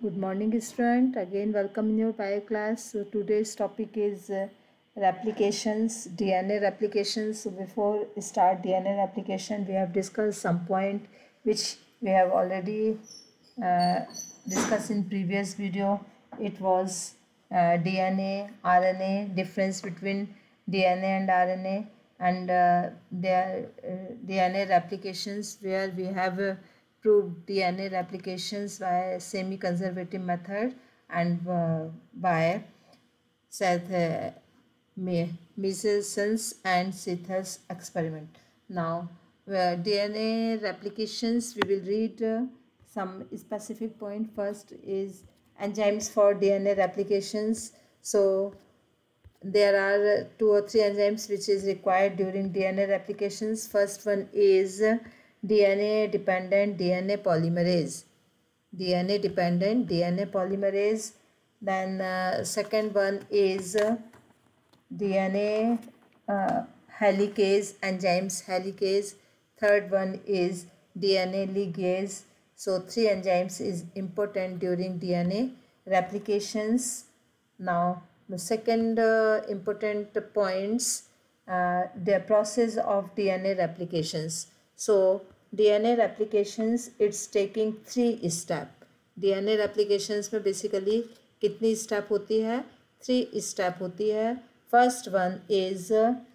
Good morning, student. Again, welcome in your bio class. So today's topic is replications, DNA replications. So before start DNA replication, we have discussed some point which we have already discussed in previous video. It was DNA, RNA, difference between DNA and RNA, and their DNA replications where we have proved DNA replications by semi-conservative method and by Seth Michelson and Seth's experiment. Now, DNA replications, we will read some specific point. First is enzymes for DNA replications. So there are 2 or 3 enzymes which is required during DNA replications. First one is DNA dependent DNA polymerase. DNA dependent DNA polymerase. Then second one is DNA helicase enzymes helicase. Third one is DNA ligase. So 3 enzymes is important during DNA replications. Now the second important points, the process of DNA replications. So DNA replications, it's taking 3 step. DNA replications में basically कितनी step होती है? 3 step होती है. First one is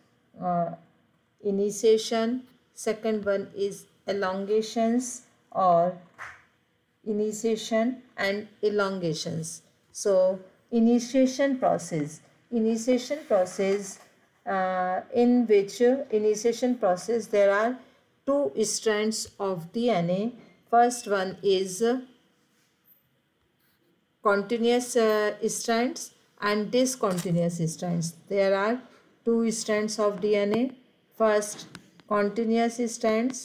initiation. Second one is elongations or initiation and elongations. So initiation process in which initiation process there are 2 strands of DNA. First one is continuous strands and discontinuous strands. There are 2 strands of DNA. First, continuous strands,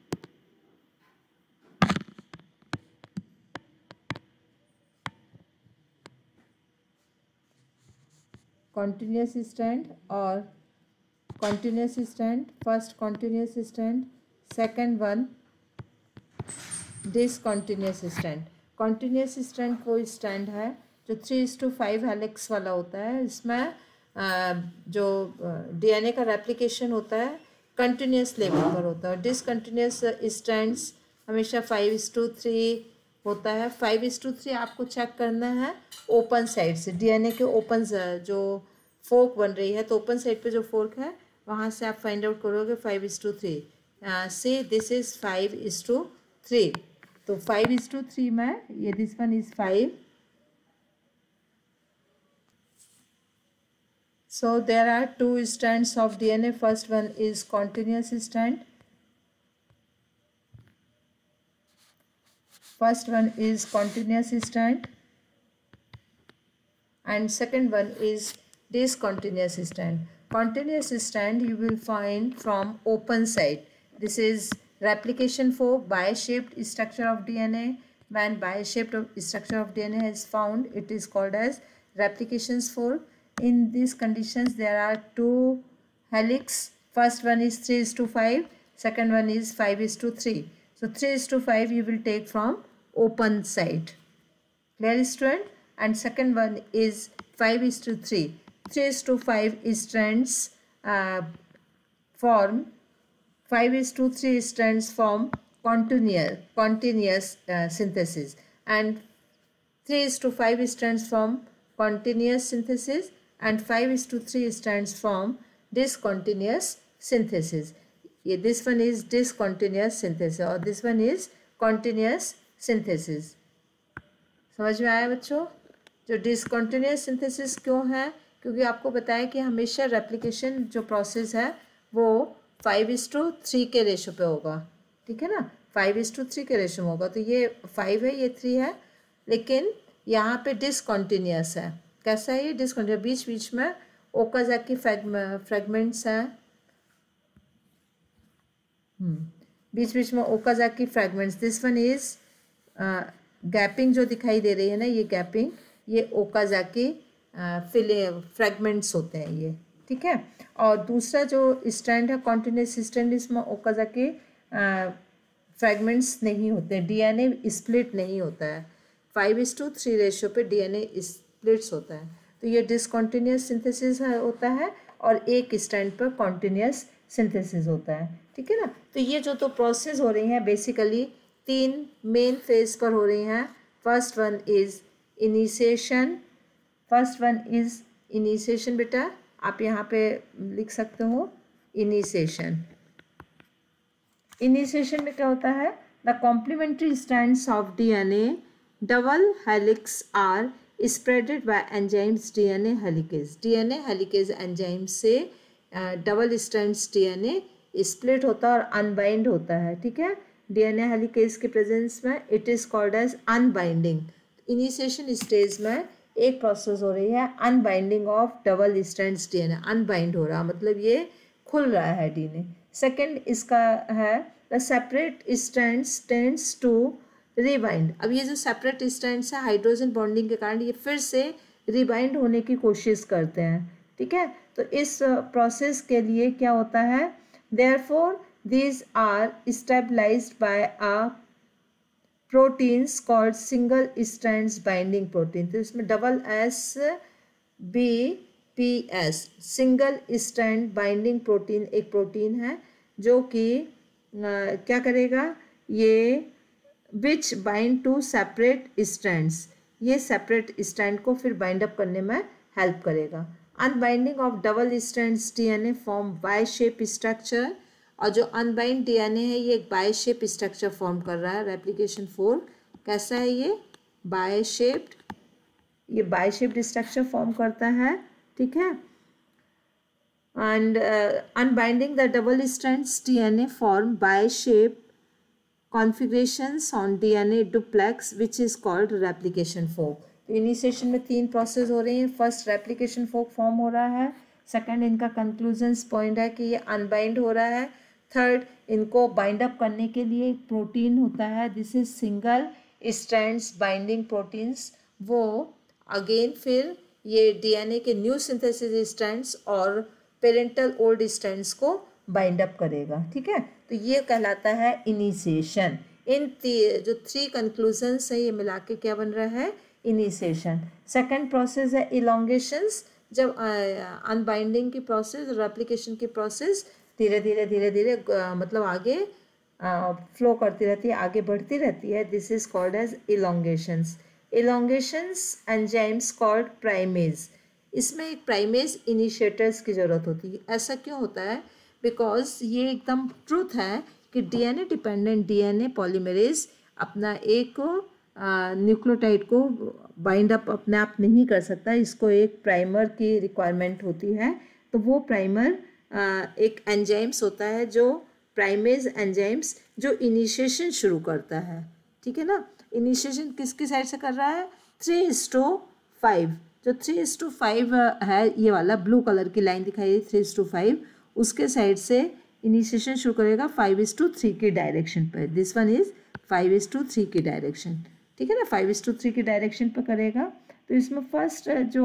continuous strand or continuous strand. First continuous strand, second one discontinuous strand. continuous strand कोई strand है जो 3:5 helix वाला होता है. इसमें जो DNA का replication होता है कंटिन्यूस लेवल पर होता है. डिसकंटिन्यूस स्ट्रैंड्स हमेशा 5:3 होता है. 5:3 आपको चेक करना है ओपन साइड से. DNA के ओपन जो फोर्क बन रही है तो ओपन साइड पे जो फोर्क है वहाँ से आप फाइंड आउट करोगे 5:3. से दिस इज 5:3. तो 5:3 में ये this one is 5. So there are 2 strands of DNA. First one is continuous strand. First one is continuous strand and second one is discontinuous strand. Continuous strand you will find from open site. This is replication for bias-shaped structure of DNA. When bias-shaped structure of DNA is found, it is called as replications for. In these conditions, there are 2 helix. First one is 3:5. Second one is 5:3. So 3:5 you will take from open site. Clear, student? And second one is 5:3. 3:5 strands form. 5:3 strands form continuous synthesis, and 3:5 strands form continuous synthesis, and 5:3 stands from discontinuous synthesis. This one is discontinuous synthesis और this one is continuous synthesis. समझ में आया बच्चों? जो discontinuous synthesis क्यों है? क्योंकि आपको बताया कि हमेशा रेप्लिकेशन जो प्रोसेस है वो 5:3 के रेशो पे होगा. ठीक है ना? 5:3 के रेशो में होगा. तो ये 5 है, ये 3 है, लेकिन यहाँ पे डिसकॉन्टीन्यूस है. कैसा है ये डिसकॉन्टीन्यूस? बीच बीच में ओकाजाकी फ्रेगमेंट्स हैं. बीच बीच में Okazaki fragments. This one is gapping जो दिखाई दे रही है ना, ये गैपिंग, ये ओकाजाकी फ्रेगमेंट्स होते हैं ये. ठीक है. और दूसरा जो स्ट्रैंड है कॉन्टिन्यूस स्ट्रैंड, इसमें ओकाजाकी फ्रेगमेंट्स नहीं होते. DNA स्प्लिट नहीं होता है. 5:3 रेशियो पे डीएनए स्प्लिट्स होता है। तो ये डिसकॉन्टिन्यूस सिंथेसिस होता है और एक स्टैंड पर कॉन्टिन्यूस सिंथेसिस होता है, ठीक है ना। तो ये जो तो प्रोसेस हो रही हैं बेसिकली 3 मेन फेज पर हो रही हैं। फर्स्ट वन इज इनिशिएशन बेटा, आप यहाँ पे लिख सकते हो इनिशिएशन में क्या होता है, the complementary strands of DNA double helix are spreaded by enzymes DNA helicase enzyme से डबल स्ट्रैंड्स डीएनए स्प्लिट होता है और अनबाइंड होता है, ठीक है। डीएनए हेलिकेज के प्रेजेंस में it is called as unbinding. Initiation stage में एक प्रोसेस हो रही है unbinding of double strands DNA, unbind हो रहा मतलब ये खुल रहा है डीएनए। सेकंड इसका है the separate strands tends to rebind. अब ये जो सेपरेट स्ट्रैंड्स है हाइड्रोजन बॉन्डिंग के कारण ये फिर से रिबाइंड होने की कोशिश करते हैं, ठीक है। तो इस प्रोसेस के लिए क्या होता है, therefore these are stabilized by a proteins called single strands binding protein। तो इसमें double S B P S single strand binding protein एक प्रोटीन है जो कि क्या करेगा, ये which bind to separate strands, ये सेपरेट स्ट्रैंड को फिर बाइंड अप करने में हेल्प करेगा। Unbinding of double strands DNA form by shape structure, और जो अनबाइंड डीएनए है ये एक बाय शेप स्ट्रक्चर फॉर्म कर रहा है। रेप्लिकेशन 4 कैसा है, ये बाय शेप्ड स्ट्रक्चर फॉर्म करता है, ठीक है। And unbinding the double strands DNA form by shape configurations on DNA duplex which is called replication fork. तो इनिशिएशन में 3 प्रोसेस हो रही हैं। फर्स्ट रेप्लिकेशन फोर्क फॉर्म हो रहा है, सेकंड इनका कंक्लूजन्स पॉइंट है कि ये अनबाइंड हो रहा है, थर्ड इनको बाइंड अप करने के लिए एक प्रोटीन होता है, this is single strands binding proteins, वो अगेन फिर ये डीएनए के न्यू सिंथेसिस स्ट्रैंड्स और पेरेंटल ओल्ड स्ट्रैंड्स को बाइंड अप करेगा, ठीक है। तो ये कहलाता है इनिशिएशन। इन जो 3 कंक्लूजन्स है ये मिला के क्या बन रहा है, इनिशिएशन। सेकंड प्रोसेस है इलोंगेशंस, जब अनबाइंडिंग की प्रोसेस और रेप्लिकेशन की प्रोसेस धीरे धीरे मतलब आगे फ्लो करती रहती है, आगे बढ़ती रहती है, this is called as elongations. Enzymes called primase, इसमें एक प्राइमेज इनिशिएटर्स की ज़रूरत होती है। ऐसा क्यों होता है, बिकॉज ये एकदम ट्रूथ है कि डीएनए डिपेंडेंट डीएनए पॉलीमरेज अपना एक न्यूक्लियोटाइड को बाइंड अप अपने आप नहीं कर सकता, इसको एक प्राइमर की रिक्वायरमेंट होती है। तो वो प्राइमर एक एंजाइम्स होता है जो प्राइमेज एंजाइम्स जो इनिशिएशन शुरू करता है, ठीक है ना। इनिशिएशन किसकी साइड से कर रहा है, 3:5, जो 3:5 है, ये वाला ब्लू कलर की लाइन दिखाई है 3:5, उसके साइड से इनिशिएशन शुरू करेगा 5:3 की डायरेक्शन पर। दिस वन इज 5:3 की डायरेक्शन, ठीक है ना, 5:3 की डायरेक्शन पर करेगा। तो इसमें फर्स्ट जो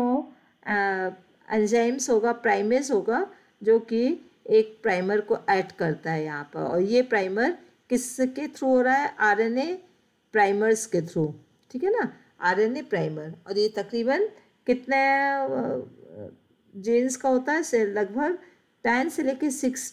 एंजाइम्स होगा प्राइमेज होगा जो कि एक प्राइमर को ऐड करता है यहाँ पर, और ये प्राइमर किसके थ्रू हो रहा है, आरएनए प्राइमर्स के थ्रू, ठीक है ना, आरएनए प्राइमर। और ये तकरीबन कितने जीन्स का होता है, से लगभग 10 से लेके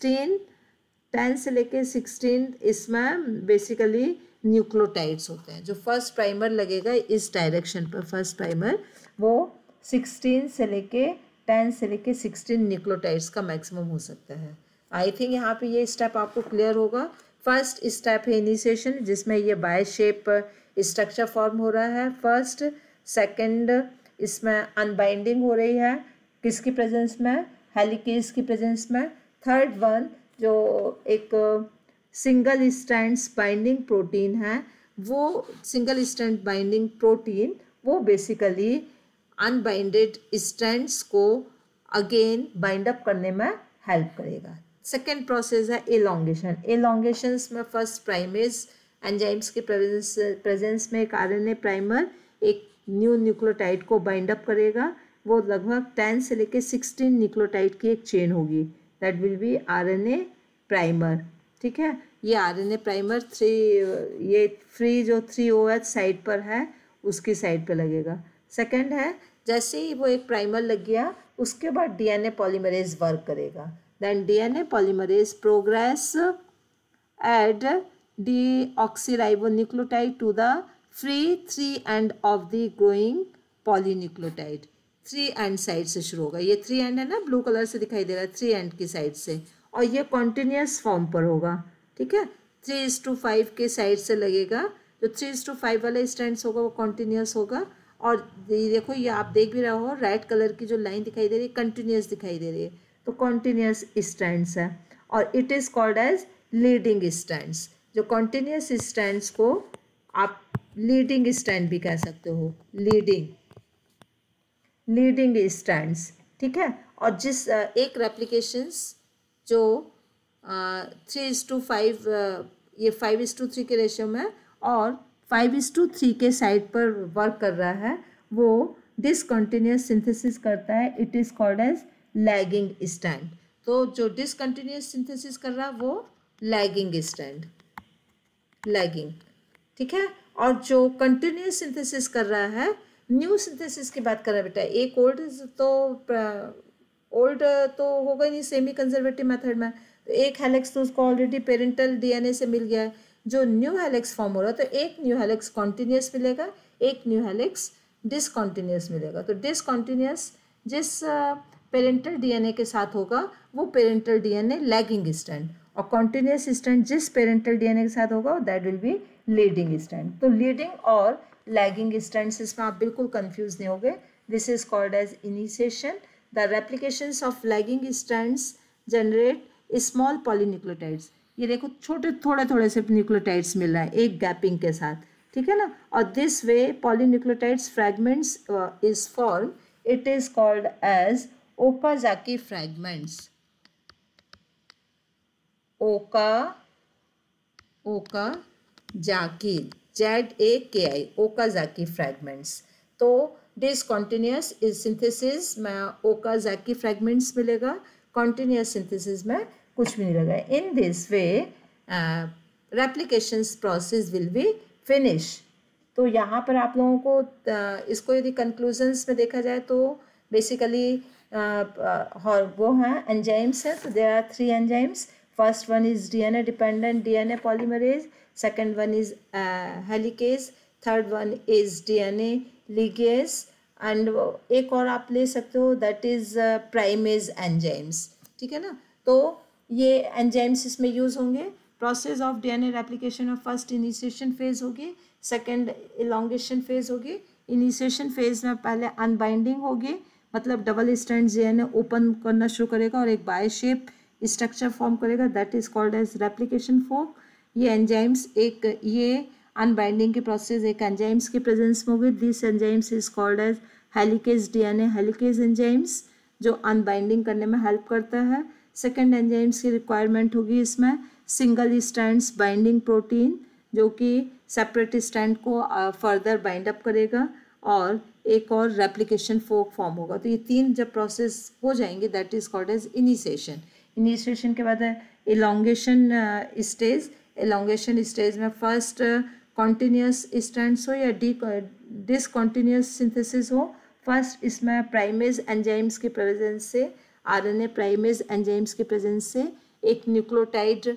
16 इसमें बेसिकली न्यूक्लियोटाइड्स होते हैं। जो फर्स्ट प्राइमर लगेगा इस डायरेक्शन पर, फर्स्ट प्राइमर वो 10 से लेके 16 न्यूक्लियोटाइड्स का मैक्सिमम हो सकता है। आई थिंक यहाँ पे ये स्टेप आपको क्लियर होगा। फर्स्ट स्टेप है इनिशिएशन, जिसमें ये बाय शेप स्ट्रक्चर फॉर्म हो रहा है फर्स्ट। सेकंड इसमें अनबाइंडिंग हो रही है, किसकी प्रेजेंस में, हेलिकेज की प्रेजेंस में। थर्ड वन जो एक सिंगल स्ट्रैंड्स बाइंडिंग प्रोटीन है, वो सिंगल स्ट्रैंड बाइंडिंग प्रोटीन वो बेसिकली अनबाइंडेड स्ट्रैंड्स को अगेन बाइंड अप करने में हेल्प करेगा। सेकेंड प्रोसेस है एलोंगेशन। एलोंगेशंस में फर्स्ट प्राइमेज एंजाइम्स के प्रेजेंस में एक आरएनए प्राइमर एक न्यू न्यूक्लियोटाइड को बाइंड अप करेगा, वो लगभग 10 से लेके 16 न्यूक्लियोटाइड की एक चेन होगी, that will be RNA primer, ठीक है। ये आरएनए प्राइमर ये फ्री जो 3 OH साइड पर है उसकी साइड पे लगेगा। सेकंड है जैसे ही वो एक प्राइमर लग गया उसके बाद डीएनए पॉलीमरेज वर्क करेगा। Then DNA polymerase progress add deoxyribonucleotide to the free 3 end of the growing polynucleotide। 3 end side से शुरू होगा, ये 3 end है ना, ब्लू कलर से दिखाई दे रहा है, 3 end की साइड से, और ये कॉन्टिन्यूस फॉर्म पर होगा। ठीक है, 3:5 के साइड से लगेगा, जो 3:5 वाला स्ट्रैंड्स होगा वो कॉन्टिन्यूस होगा। और ये देखो, ये आप देख भी रहे हो, रेड कलर की जो लाइन दिखाई दे रही है कंटिन्यूस दिखाई दे रही है, तो कॉन्टिन्यूस स्ट्रैंड्स है। और it is called as leading strands. जो कॉन्टिन्यूस स्ट्रैंड्स को आप लीडिंग स्ट्रैंड भी कह सकते हो, लीडिंग स्ट्रैंड्स। ठीक है, और जिस एक रेप्लिकेशंस जो 3:5 ये 5:3 के रेशियो में और 5:3 के साइड पर वर्क कर रहा है, वो डिसकंटिन्यूस सिंथेसिस करता है। It is called as lagging strand. तो जो डिसकंटिन्यूस सिंथेसिस कर रहा है वो लैगिंग स्ट्रैंड, लैगिंग। ठीक है, और जो कंटिन्यूस सिंथेसिस कर रहा है, न्यू सिंथेसिस की बात कर रहा है बेटा, एक ओल्ड तो होगा ही नहीं सेमी कंजर्वेटिव मेथड में, तो एक हेलिक्स तो उसको ऑलरेडी पेरेंटल डीएनए से मिल गया है। जो न्यू हेलिक्स फॉर्म हो रहा है तो एक न्यू हेलिक्स कॉन्टिन्यूस मिलेगा, एक न्यू हेलिक्स डिसकॉन्टिन्यूस मिलेगा। तो डिसकॉन्टिन्यूस जिस पेरेंटल डीएनए के साथ होगा वो पेरेंटल डीएनए लैगिंग स्ट्रैंड, और कॉन्टिन्यूस स्ट्रैंड जिस पेरेंटल डीएनए के साथ होगा that will be leading strand. तो लीडिंग और लैगिंग स्ट्रैंड्स, इसमें आप बिल्कुल कंफ्यूज नहीं होगे। This is called as initiation. The replications of lagging strands generate small polynucleotides. ये देखो छोटे थोड़े थोड़े से न्यूक्लियोटाइड्स मिल रहा है एक गैपिंग के साथ। ठीक है ना, और this way polynucleotides fragments is form. It is called as Okazaki fragments. Okazaki, ZAKI, Okazaki fragments. तो डिसकॉन्टिन्यूस सिंथेसिस में ओकाजाकी फ्रैगमेंट्स मिलेगा, कॉन्टिन्यूस सिंथेसिस में कुछ भी नहीं लगा। In this way replications process will be finish. तो यहाँ पर आप लोगों को इसको यदि कंक्लूजन्स में देखा जाए तो बेसिकली वो हैं एंजाइम्स हैं। तो there are 3 enzymes. First one is DNA dependent DNA polymerase, second one is helicase, third one is DNA ligase, and एक और आप ले सकते हो दैट इज प्राइमेज एंजाइम्स। ठीक है ना, तो ये एंजाइम्स इसमें यूज होंगे। Process of DNA replication of first initiation phase होगी, सेकंड इलॉन्गेशन फेज होगी। इनिशिएशन फेज में पहले अनबाइंडिंग होगी, मतलब डबल स्ट्रैंड डीएनए ओपन करना शुरू करेगा और एक बाय शेप स्ट्रक्चर फॉर्म करेगा, that is called as replication fork. ये एंजाइम्स ये अनबाइंडिंग की प्रोसेस एक एंजाइम्स के प्रेजेंस में होगी। This enzymes is called as helicase DNA helicase enzymes, जो अनबाइंडिंग करने में हेल्प करता है। सेकेंड एंजाइम्स की रिक्वायरमेंट होगी इसमें सिंगल स्ट्रैंड्स बाइंडिंग प्रोटीन, जो कि सेपरेट स्ट्रैंड को फर्दर बाइंड अप करेगा, और एक और रेप्लिकेशन फोर्क फॉर्म होगा। तो ये 3 जब प्रोसेस हो जाएंगे that is called as initiation. Initiation के बाद इलॉन्गेशन स्टेज। इलॉन्गेशन स्टेज में फर्स्ट कॉन्टिन्यूस स्ट्रैंड्स हो या डिसकॉन्टिन्यूस सिंथेसिस हो। फर्स्ट इसमें प्राइमेज एंजाइम्स के प्रेजेंस से, आरएनए प्राइमेज एंजाइम्स के प्रेजेंस से एक न्यूक्लियोटाइड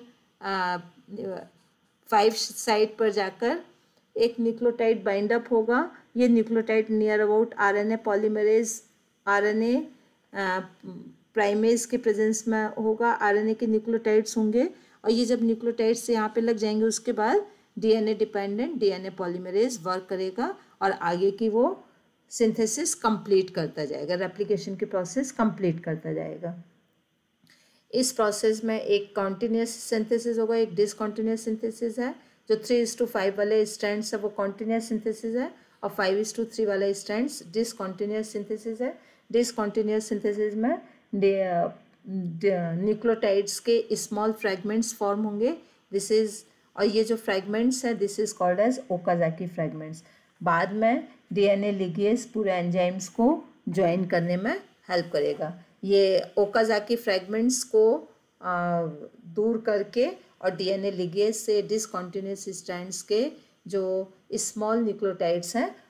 5 साइड पर जाकर एक न्यूक्लियोटाइड बाइंड अप होगा। ये nucleotide near about RNA polymerase, RNA primase के प्रेजेंस में होगा। आरएनए के न्यूक्लियोटाइड्स होंगे, और ये जब न्यूक्लियोटाइड्स यहाँ पे लग जाएंगे उसके बाद DNA dependent DNA polymerase work करेगा और आगे की वो सिंथेसिस कंप्लीट करता जाएगा, रेप्लिकेशन की प्रोसेस कंप्लीट करता जाएगा। इस प्रोसेस में एक कॉन्टिन्यूस सिंथेसिस होगा, एक डिसकॉन्टिन्यूस सिंथेसिस है। जो 3:5 वाले स्ट्रैंड्स है वो कॉन्टिन्यूस सिंथेसिस है, और 5:3 वाला स्ट्रैंड्स डिसकॉन्टिन्यूस सिंथेसिस है। डिसकॉन्टिन्यूस सिंथेसिस में न्यूक्लियोटाइड्स के स्मॉल फ्रैगमेंट्स फॉर्म होंगे। दिस इज, और ये जो फ्रैगमेंट्स है this is called as Okazaki fragments. बाद में डीएनए लिगेज पूरे एंजाइम्स को ज्वाइन करने में हेल्प करेगा। ये ओकाजाकी फ्रैगमेंट्स को दूर करके और डीएनए लिगेज से डिसकॉन्टिन्यूस स्ट्रैंड्स के जो स्मॉल न्यूक्लियोटाइड्स हैं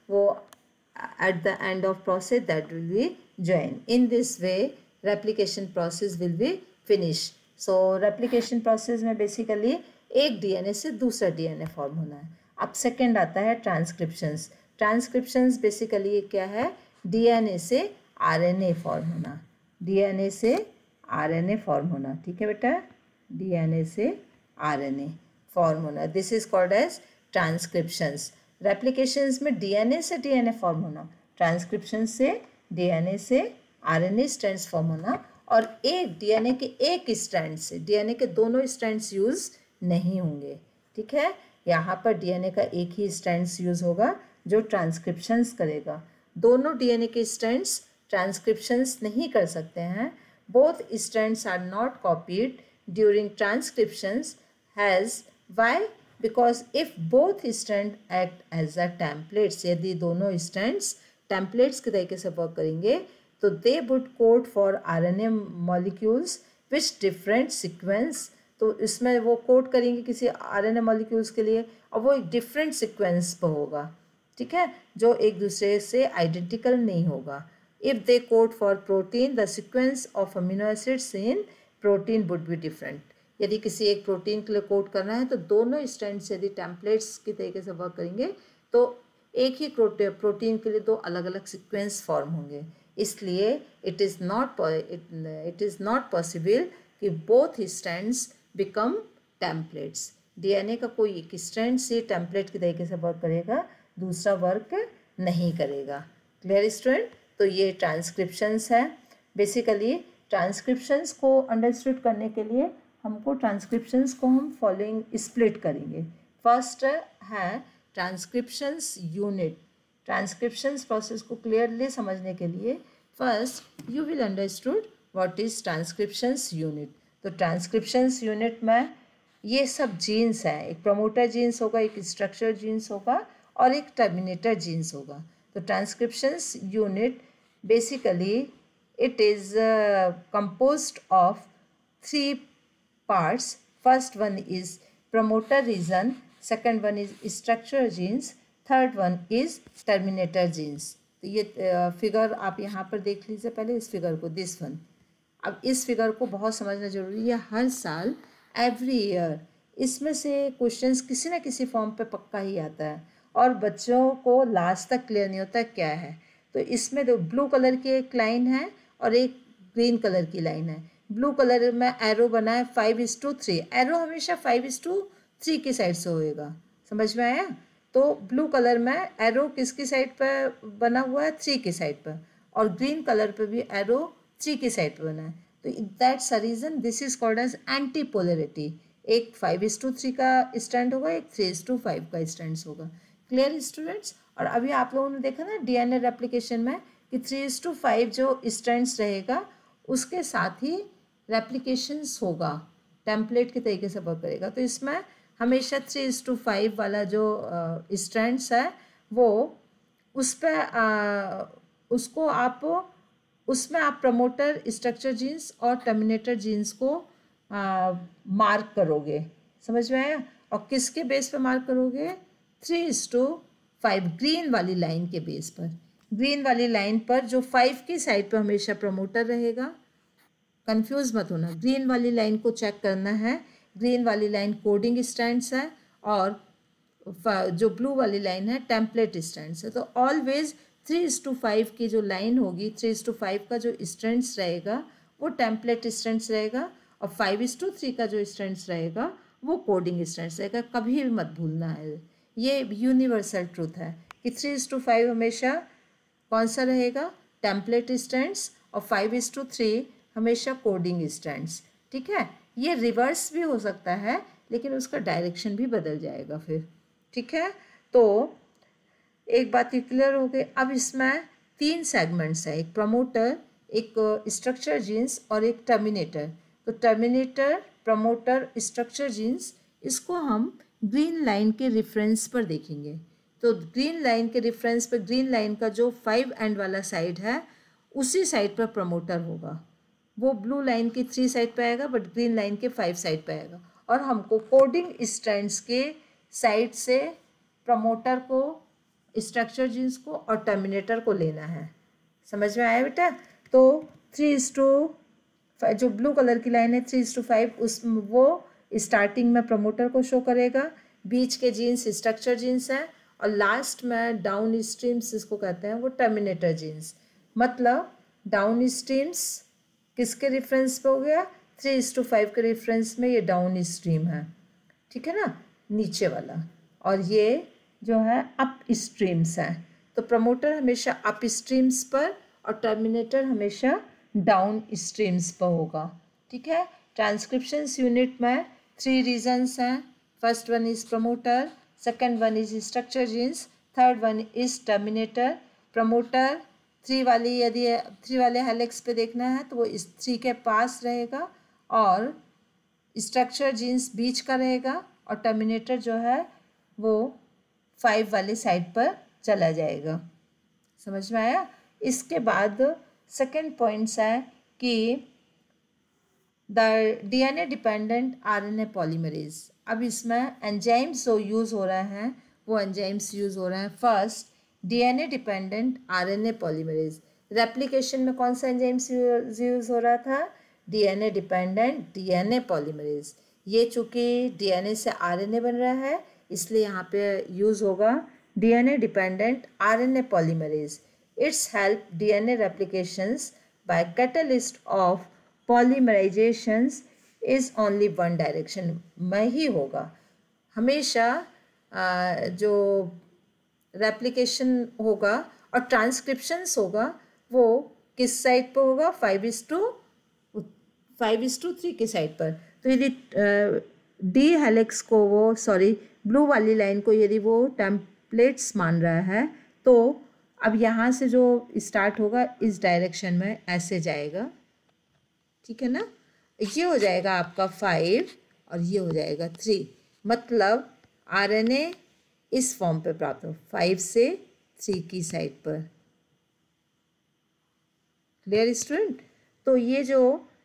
वो at the end of process that will be join. In this way replication process will be finished. So replication process में basically एक DNA से दूसरा DNA फॉर्म होना है. अब सेकेंड आता है ट्रांसक्रिप्शंस. ट्रांसक्रिप्शंस बेसिकली क्या है, DNA से RNA फॉर्म होना. DNA से RNA फॉर्म होना. ठीक है बेटा, DNA से RNA फॉर्म होना. This is called as transcriptions. Replications में DNA से DNA फॉर्म होना, ट्रांसक्रिप्शन से DNA से RNA स्ट्रैंड्स फॉर्म होना. और एक DNA के एक स्ट्रैंड से DNA के दोनों स्ट्रैंड्स यूज़ नहीं होंगे. ठीक है, यहाँ पर DNA का एक ही स्ट्रैंड्स यूज़ होगा जो ट्रांसक्रिप्शंस करेगा. दोनों DNA के स्ट्रैंड्स ट्रांसक्रिप्शंस नहीं कर सकते हैं. Both strands are not copied during transcriptions. Has why? Because if both strand act as a templates, यदि दोनों स्ट्रैंड्स टेम्पलेट्स के तरीके से वर्क करेंगे तो they would code for RNA molecules which different sequence. तो इसमें वो कोड करेंगे किसी RNA मॉलिक्यूल्स के लिए और वो एक डिफरेंट सीक्वेंस पर होगा. ठीक है, जो एक दूसरे से आइडेंटिकल नहीं होगा. If they code for protein the sequence of amino acids in protein would be different. यदि किसी एक प्रोटीन के लिए कोड करना है तो दोनों स्ट्रैंड्स यदि टेम्पलेट्स के तरीके से वर्क करेंगे तो एक ही प्रोटीन के लिए दो अलग अलग सीक्वेंस फॉर्म होंगे. इसलिए इट इज़ नॉट पॉसिबल कि both strands become templates. DNA का कोई एक स्ट्रैंड से टेम्पलेट के तरीके से वर्क करेगा, दूसरा वर्क नहीं करेगा. Clear student? तो ये ट्रांसक्रिप्शंस है. बेसिकली ट्रांसक्रिप्शंस को अंडरस्टूड करने के लिए हमको ट्रांसक्रिप्शंस को हम फॉलोइंग स्प्लिट करेंगे. फर्स्ट है ट्रांसक्रिप्शंस यूनिट. ट्रांसक्रिप्शंस प्रोसेस को क्लियरली समझने के लिए first you will understood what is transcriptions unit. तो ट्रांसक्रिप्शंस यूनिट में ये सब जीन्स हैं. एक प्रमोटर जीन्स होगा, एक स्ट्रक्चर जीन्स होगा और एक टर्मिनेटर जीन्स होगा. तो transcriptions unit basically it is composed of 3 parts. First one is promoter region, second one is structure genes, third one is terminator genes. तो ये फिगर आप यहाँ पर देख लीजिए पहले इस फिगर को, दिस वन. अब इस फिगर को बहुत समझना जरूरी है. हर साल एवरी ईयर इसमें से क्वेश्चंस किसी न किसी फॉर्म पे पक्का ही आता है और बच्चों को लास्ट तक क्लियर नहीं होता क्या है. तो इसमें दो ब्लू कलर की एक लाइन है और एक ग्रीन कलर की लाइन है. ब्लू कलर में एरो बना है 5:3. एरो हमेशा 5:3 की साइड से होएगा. समझ में आया? तो ब्लू कलर में एरो किसकी साइड पर बना हुआ है? 3 की साइड पर. और ग्रीन कलर पे भी एरो 3 की साइड पर बना है. तो that's a reason this is called as anti polarity. एक 5:3 का स्टैंड होगा, एक 3:5 का स्टैंड होगा. Clear students? और अभी आप लोगों ने देखा ना DNA रेप्लिकेशन में कि 3:5 जो स्टैंड्स रहेगा उसके साथ ही रेप्लिकेशंस होगा, टेम्पलेट के तरीके से वर्क करेगा. तो इसमें हमेशा 3:5 वाला जो स्ट्रैंड्स है वो उस पर उसको आप उसमें आप प्रमोटर, स्ट्रक्चर जीन्स और टर्मिनेटर जीन्स को मार्क करोगे. समझ में आया? और किसके बेस पर मार्क करोगे? 3:5 ग्रीन वाली लाइन के बेस पर. ग्रीन वाली लाइन पर जो 5 की साइड पर हमेशा प्रमोटर रहेगा. कंफ्यूज मत होना, ग्रीन वाली लाइन को चेक करना है. ग्रीन वाली लाइन कोडिंग स्टैंड्स है और जो ब्लू वाली लाइन है टेम्पलेट स्टैंड्स है. तो ऑलवेज 3:5 की जो लाइन होगी, 3:5 का जो स्टैंड्स रहेगा वो टेम्पलेट स्टैंड्स रहेगा और 5:3 का जो स्टैंड्स रहेगा वो कोडिंग स्टैंड्स रहेगा. कभी भी मत भूलना है, ये यूनिवर्सल ट्रूथ है कि 3:5 हमेशा कौन सा रहेगा? टेम्पलेट स्टैंड्स और 5:3 हमेशा कोडिंग स्टैंड्स. ठीक है, ये रिवर्स भी हो सकता है लेकिन उसका डायरेक्शन भी बदल जाएगा फिर. ठीक है, तो एक बात ये क्लियर हो गई. अब इसमें 3 सेगमेंट्स है, एक प्रमोटर, एक स्ट्रक्चर जीन्स और एक टर्मिनेटर. तो टर्मिनेटर, प्रमोटर, स्ट्रक्चर जीन्स इसको हम ग्रीन लाइन के रेफरेंस पर देखेंगे. तो ग्रीन लाइन के रेफरेंस पर ग्रीन लाइन का जो 5 एंड वाला साइड है उसी साइड पर प्रमोटर होगा. वो ब्लू लाइन की 3 साइड पर आएगा बट ग्रीन लाइन के 5 साइड पर आएगा. और हमको कोडिंग स्ट्रैंड्स के साइड से प्रमोटर को स्ट्रक्चर जीन्स को और टर्मिनेटर को लेना है। समझ में आया बेटा? तो 3:5 जो ब्लू कलर की लाइन है 3:5 उस वो स्टार्टिंग में प्रमोटर को शो करेगा, बीच के जीन्स स्ट्रक्चर जीन्स हैं और लास्ट में डाउन स्ट्रीम्स इसको कहते हैं वो टर्मिनेटर जीन्स। मतलब डाउन स्ट्रीम्स किसके रेफरेंस पे हो गया? 3:5 के रेफरेंस में ये डाउन स्ट्रीम है, ठीक है ना, नीचे वाला, और ये जो है अप स्ट्रीम्स है। तो प्रमोटर हमेशा अप स्ट्रीम्स पर और टर्मिनेटर हमेशा डाउन स्ट्रीम्स पर होगा, ठीक है। ट्रांसक्रिप्शंस यूनिट में 3 रीजन्स हैं। First one is promoter, second one is structure genes, third one is terminator. Promoter 3 वाली, यदि 3 वाले हेलिक्स पे देखना है तो वो इस 3 के पास रहेगा और स्ट्रक्चर जीन्स बीच का रहेगा और टर्मिनेटर जो है वो 5 वाले साइड पर चला जाएगा। समझ में आया? इसके बाद सेकेंड पॉइंट्स है कि the DNA dependent RNA polymerase. अब इसमें एंजाइम्स जो यूज़ हो रहे हैं वो एंजाइम्स यूज़ हो रहे हैं। First DNA dependent RNA polymerase. Replication में कौन सा एंजाइम्स यूज़ हो रहा था? DNA dependent DNA polymerase. ये चूँकि डीएनए से आरएनए बन रहा है इसलिए यहाँ पे यूज़ होगा DNA dependent RNA polymerase. It's help DNA replications by catalyst of polymerisations is only one direction में ही होगा। हमेशा जो रेप्लिकेशन होगा और ट्रांसक्रिप्शंस होगा वो किस साइड पर होगा? 5:3 की साइड पर। तो यदि डी हेलिक्स को वो ब्लू वाली लाइन को यदि वो टेम्पलेट्स मान रहा है तो अब यहाँ से जो स्टार्ट होगा इस डायरेक्शन में ऐसे जाएगा, ठीक है ना। ये हो जाएगा आपका 5 और ये हो जाएगा 3। मतलब आरएनए इस फॉर्म पे प्राप्त हो 5 से 3 की साइड पर। Clear student? तो ये जो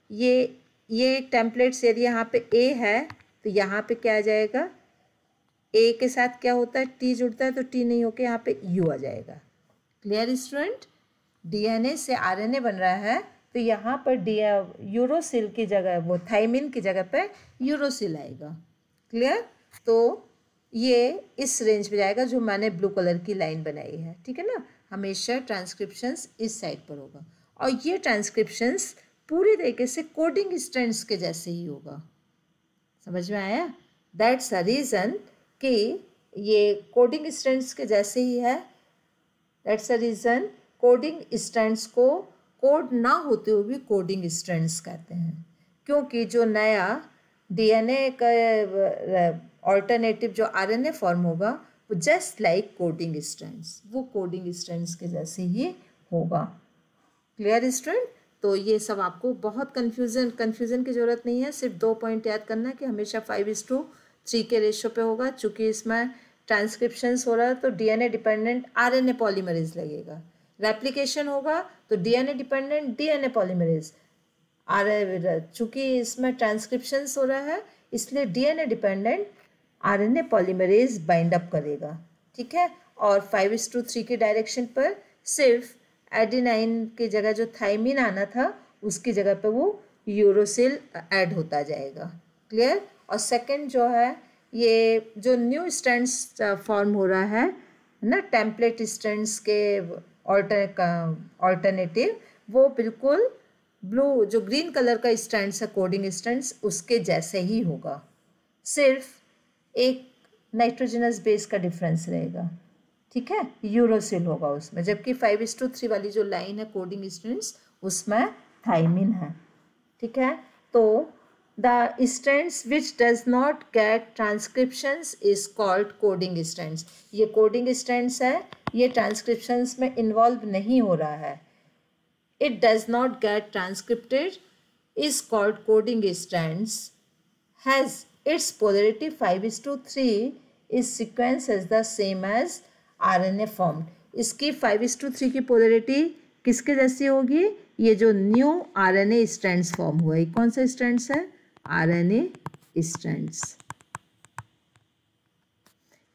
ये टेम्पलेट्स यदि यहाँ पे ए है तो यहाँ पे क्या आ जाएगा? ए के साथ क्या होता है? टी जुड़ता है तो टी नहीं होके यहाँ पे यू आ जाएगा। Clear student? डीएनए से आरएनए बन रहा है तो यहाँ पर यूरोसिल की जगह वो थाइमिन की जगह पे यूरोसिल आएगा। क्लियर? तो ये इस रेंज पे जाएगा जो मैंने ब्लू कलर की लाइन बनाई है, ठीक है ना। हमेशा ट्रांसक्रिप्शंस इस साइड पर होगा और ये ट्रांसक्रिप्शंस पूरी तरीके से कोडिंग स्ट्रैंड्स के जैसे ही होगा। समझ में आया? दैट्स अ रीज़न कि ये कोडिंग स्ट्रैंड्स के जैसे ही है। That's a reason coding strands को कोड ना होते हुए भी कोडिंग स्ट्रैंड्स कहते हैं, क्योंकि जो नया डीएनए का ऑल्टरनेटिव जो आरएनए फॉर्म होगा वो जस्ट लाइक कोडिंग स्ट्रैंड्स, वो कोडिंग स्ट्रैंड्स के जैसे ही होगा। Clear student? तो ये सब आपको बहुत कन्फ्यूज़न की ज़रूरत नहीं है। सिर्फ 2 पॉइंट याद करना है कि हमेशा 5:3 के रेशो पे होगा। चूँकि इसमें ट्रांसक्रिप्शंस हो रहा है तो डीएनए डिपेंडेंट आरएनए पॉलीमरेज लगेगा। रेप्लिकेशन होगा तो डीएनए डिपेंडेंट डीएनए पॉलीमरेज। चूँकि इसमें ट्रांसक्रिप्शंस हो रहा है इसलिए DNA dependent RNA polymerase bind up करेगा, ठीक है। और 5:3 के डायरेक्शन पर सिर्फ एडेनाइन की जगह जो थाइमिन आना था उसकी जगह पे वो यूरोसिल ऐड होता जाएगा। क्लियर? और सेकंड जो है ये जो न्यू स्ट्रैंड्स फॉर्म हो रहा है ना, टेम्पलेट स्ट्रैंड्स के ऑल्टरनेटिव, वो बिल्कुल ब्लू जो ग्रीन कलर का स्ट्रैंड्स है कोडिंग स्ट्रैंड्स उसके जैसे ही होगा। सिर्फ एक नाइट्रोजनस बेस का डिफरेंस रहेगा, ठीक है, यूरोसिल होगा उसमें, जबकि 5:3 वाली जो लाइन है कोडिंग स्ट्रैंड्स उसमें थाइमिन है, ठीक है। तो the strands which does not get transcriptions is called coding strands. ये कोडिंग स्ट्रैंड्स है, ये ट्रांसक्रिप्शंस में इन्वॉल्व नहीं हो रहा है। It does not get transcripted is called coding strands, has its polarity 5:3 is sequence as the same as RNA formed। इसकी 5:3 की पोलरिटी किसके जैसी होगी? ये जो न्यू RNA स्ट्रैंड्स फॉर्म हुआ है, कौन सा स्ट्रैंड्स है? RNA strands.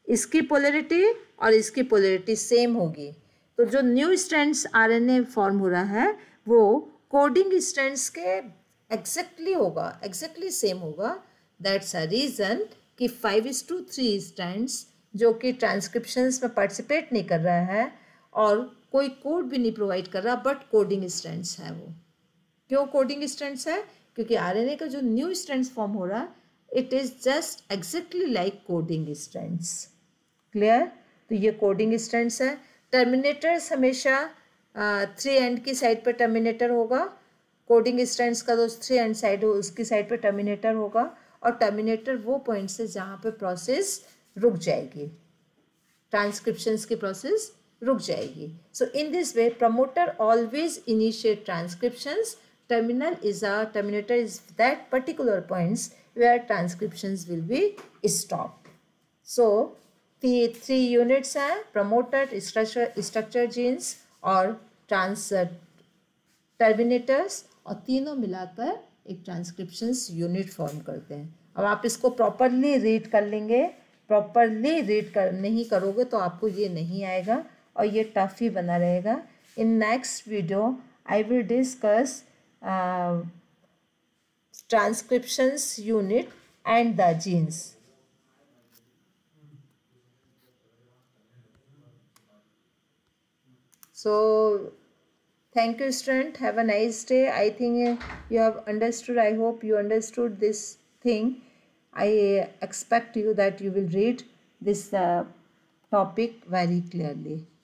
इसकी पोलैरिटी और इसकी पोलैरिटी सेम होगी, तो जो न्यू स्ट्रैंड्स आरएनए फॉर्म हो रहा है वो कोडिंग स्ट्रैंड्स के एग्जैक्टली होगा, एग्जैक्टली सेम होगा। दैट्स अ रीज़न कि 5:3 स्ट्रैंड्स जो कि ट्रांसक्रिप्शंस में पार्टिसिपेट नहीं कर रहा है और कोई कोड भी नहीं प्रोवाइड कर रहा, बट कोडिंग स्ट्रैंड्स है वो। क्यों कोडिंग स्ट्रैंड्स है? क्योंकि आरएनए का जो न्यू स्ट्रैंड्स फॉर्म हो रहा है it is just exactly like coding strands. Clear? तो ये कोडिंग स्ट्रैंड्स है। टर्मिनेटर्स हमेशा 3 एंड की साइड पर टर्मिनेटर होगा। कोडिंग स्ट्रैंड्स का जो 3 एंड साइड हो उसकी साइड पर टर्मिनेटर होगा, और टर्मिनेटर वो पॉइंट से जहाँ पे प्रोसेस रुक जाएगी, ट्रांसक्रिप्शंस की प्रोसेस रुक जाएगी। So in this way promoter always initiate transcriptions. Terminator is that particular points where transcriptions will be stopped. So the 3 units हैं promoter, structure genes और terminators, और तीनों मिलाकर एक ट्रांसक्रिप्शंस यूनिट फॉर्म करते हैं। अब आप इसको प्रॉपरली रीड कर लेंगे, प्रॉपरली नहीं करोगे तो आपको ये नहीं आएगा और ये टफ ही बना रहेगा। In next video I will discuss transcriptions unit and the genes. So thank you student, have a nice day. I think you have understood, I hope you understood this thing. I expect you that you will read this topic very clearly.